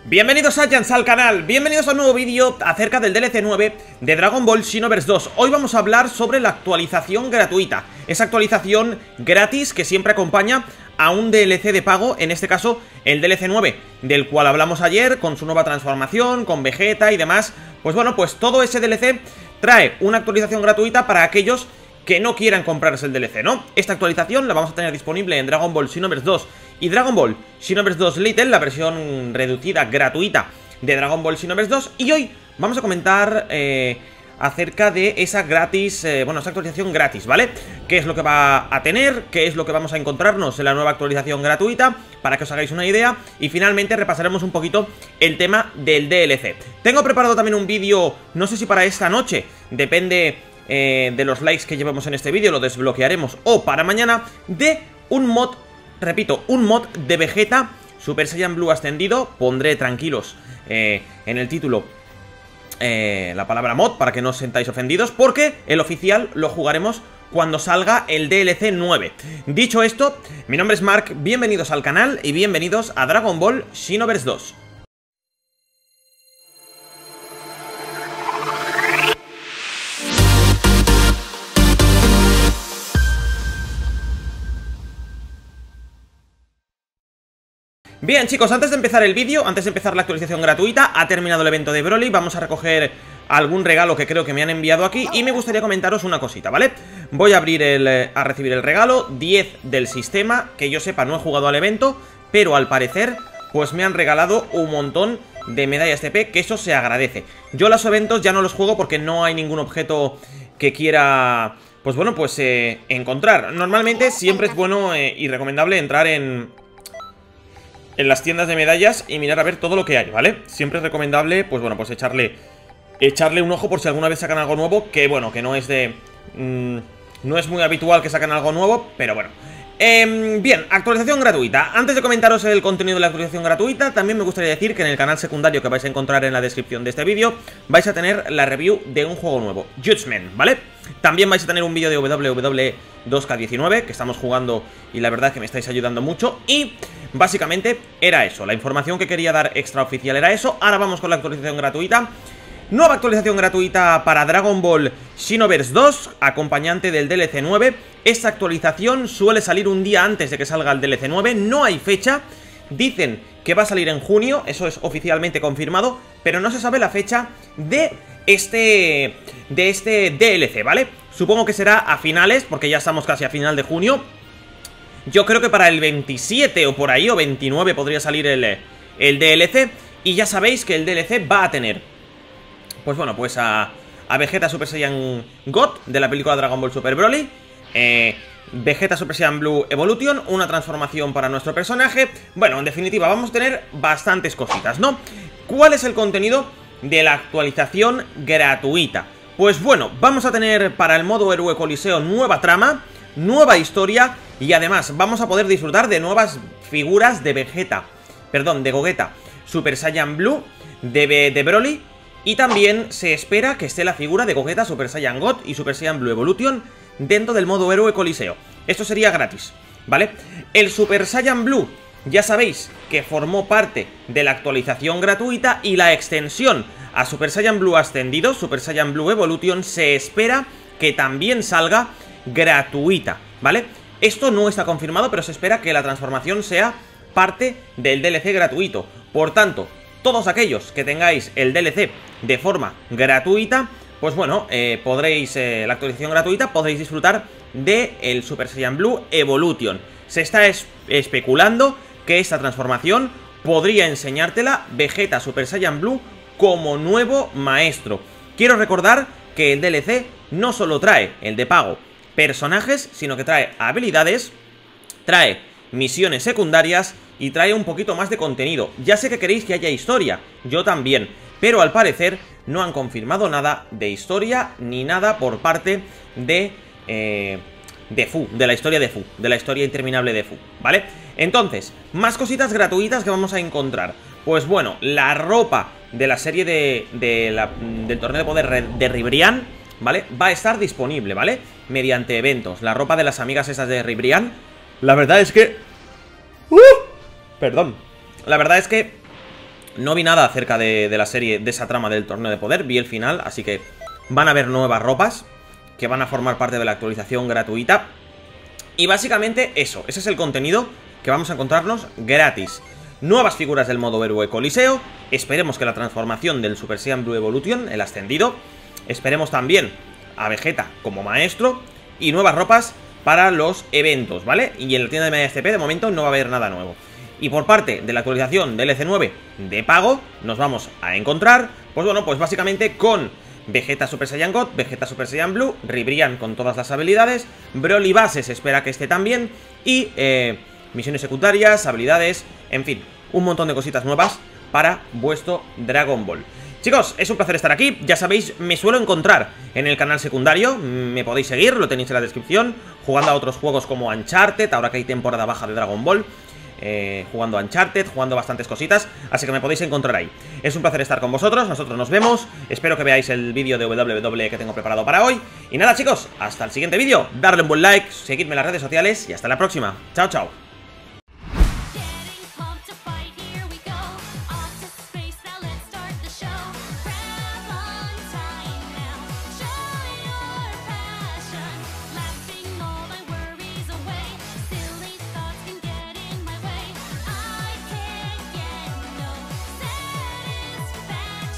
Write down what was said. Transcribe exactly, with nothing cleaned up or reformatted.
Bienvenidos Saiyans al canal, bienvenidos a un nuevo vídeo acerca del D L C nueve de Dragon Ball Xenoverse dos. Hoy vamos a hablar sobre la actualización gratuita, esa actualización gratis que siempre acompaña a un D L C de pago, en este caso el D L C nueve, del cual hablamos ayer, con su nueva transformación, con Vegeta y demás. Pues bueno, pues todo ese D L C trae una actualización gratuita para aquellos que no quieran comprarse el D L C, ¿no? Esta actualización la vamos a tener disponible en Dragon Ball Xenoverse dos y Dragon Ball Xenoverse dos Little, la versión reducida, gratuita de Dragon Ball Xenoverse dos. Y hoy vamos a comentar eh, acerca de esa gratis, eh, bueno, esa actualización gratis, ¿vale? ¿Qué es lo que va a tener? ¿Qué es lo que vamos a encontrarnos en la nueva actualización gratuita? Para que os hagáis una idea. Y finalmente repasaremos un poquito el tema del D L C. Tengo preparado también un vídeo, no sé si para esta noche, depende eh, de los likes que llevemos en este vídeo, lo desbloquearemos, o para mañana, de un mod, repito, un mod de Vegeta Super Saiyan Blue ascendido. Pondré, tranquilos, eh, en el título eh, la palabra mod para que no os sentáis ofendidos, porque el oficial lo jugaremos cuando salga el D L C nueve. Dicho esto, mi nombre es Mark, bienvenidos al canal y bienvenidos a Dragon Ball Xenoverse dos. Bien chicos, antes de empezar el vídeo, antes de empezar la actualización gratuita, ha terminado el evento de Broly. Vamos a recoger algún regalo que creo que me han enviado aquí y me gustaría comentaros una cosita, ¿vale? Voy a abrir el, a recibir el regalo, diez del sistema. Que yo sepa no he jugado al evento, pero al parecer pues me han regalado un montón de medallas T P, que eso se agradece. Yo los eventos ya no los juego porque no hay ningún objeto que quiera, pues bueno, pues eh, encontrar. Normalmente siempre es bueno eh, y recomendable entrar en... en las tiendas de medallas y mirar a ver todo lo que hay, ¿vale? Siempre es recomendable, pues bueno, pues echarle echarle un ojo por si alguna vez sacan algo nuevo, que bueno, que no es de... Mmm, no es muy habitual que saquen algo nuevo, pero bueno. Eh, bien, actualización gratuita. Antes de comentaros el contenido de la actualización gratuita, también me gustaría decir que en el canal secundario que vais a encontrar en la descripción de este vídeo, vais a tener la review de un juego nuevo, Judgment, ¿vale? También vais a tener un vídeo de W W E dos K diecinueve, que estamos jugando y la verdad que me estáis ayudando mucho. Y básicamente era eso, la información que quería dar extraoficial era eso. Ahora vamos con la actualización gratuita. Nueva actualización gratuita para Dragon Ball Xenoverse dos, acompañante del D L C nueve. Esta actualización suele salir un día antes de que salga el D L C nueve, no hay fecha. Dicen que va a salir en junio, eso es oficialmente confirmado, pero no se sabe la fecha de este, de este D L C, ¿vale? Supongo que será a finales, porque ya estamos casi a final de junio. Yo creo que para el veintisiete o por ahí, o veintinueve podría salir el, el D L C. Y ya sabéis que el D L C va a tener, pues bueno, pues a, a Vegeta Super Saiyan God de la película Dragon Ball Super Broly, eh, Vegeta Super Saiyan Blue Evolution, una transformación para nuestro personaje. Bueno, en definitiva, vamos a tener bastantes cositas, ¿no? ¿Cuál es el contenido de la actualización gratuita? Pues bueno, vamos a tener para el modo Héroe Coliseo nueva trama, nueva historia y además vamos a poder disfrutar de nuevas figuras de Vegeta, perdón, de Gogeta Super Saiyan Blue, de, de Broly. Y también se espera que esté la figura de Gogeta Super Saiyan God y Super Saiyan Blue Evolution dentro del modo Héroe Coliseo. Esto sería gratis, ¿vale? El Super Saiyan Blue, ya sabéis que formó parte de la actualización gratuita, y la extensión a Super Saiyan Blue ascendido, Super Saiyan Blue Evolution, se espera que también salga gratuita, ¿vale? Esto no está confirmado, pero se espera que la transformación sea parte del D L C gratuito. Por tanto, todos aquellos que tengáis el D L C de forma gratuita, pues bueno, eh, podréis, eh, la actualización gratuita, podréis disfrutar de el Super Saiyan Blue Evolution. Se está es especulando que esta transformación podría enseñártela Vegeta Super Saiyan Blue como nuevo maestro. Quiero recordar que el D L C no solo trae el de pago personajes, sino que trae habilidades, trae misiones secundarias y trae un poquito más de contenido. Ya sé que queréis que haya historia, yo también, pero al parecer no han confirmado nada de historia ni nada por parte de, eh, de Fu, de la historia de Fu, de la historia interminable de Fu, ¿vale? Entonces, más cositas gratuitas que vamos a encontrar. Pues bueno, la ropa de la serie de, de la, del torneo de poder de Ribrianne, ¿vale? Va a estar disponible, ¿vale? Mediante eventos. La ropa de las amigas esas de Ribrianne, la verdad es que... ¡Uh! Perdón. La verdad es que No vi nada acerca de, de la serie, de esa trama del torneo de poder. Vi el final, así que van a haber nuevas ropas que van a formar parte de la actualización gratuita. Y básicamente eso, ese es el contenido que vamos a encontrarnos gratis. Nuevas figuras del modo héroe Coliseo. Esperemos que la transformación del Super Saiyan Blue Evolution, el ascendido. Esperemos también a Vegeta como maestro. Y nuevas ropas para los eventos, ¿vale? Y en la tienda de Media C P de momento no va a haber nada nuevo. Y por parte de la actualización del D L C nueve de pago, nos vamos a encontrar, pues bueno, pues básicamente con Vegeta Super Saiyan God, Vegeta Super Saiyan Blue, Ribrian con todas las habilidades, Broly base se espera que esté también, y eh, misiones secundarias, habilidades, en fin, un montón de cositas nuevas para vuestro Dragon Ball. Chicos, es un placer estar aquí, ya sabéis, me suelo encontrar en el canal secundario, me podéis seguir, lo tenéis en la descripción, jugando a otros juegos como Uncharted, ahora que hay temporada baja de Dragon Ball. Eh, jugando a Uncharted, jugando bastantes cositas, así que me podéis encontrar ahí. Es un placer estar con vosotros, nosotros nos vemos. Espero que veáis el vídeo de W W E que tengo preparado para hoy. Y nada chicos, hasta el siguiente vídeo, darle un buen like, seguidme en las redes sociales y hasta la próxima. Chao, chao.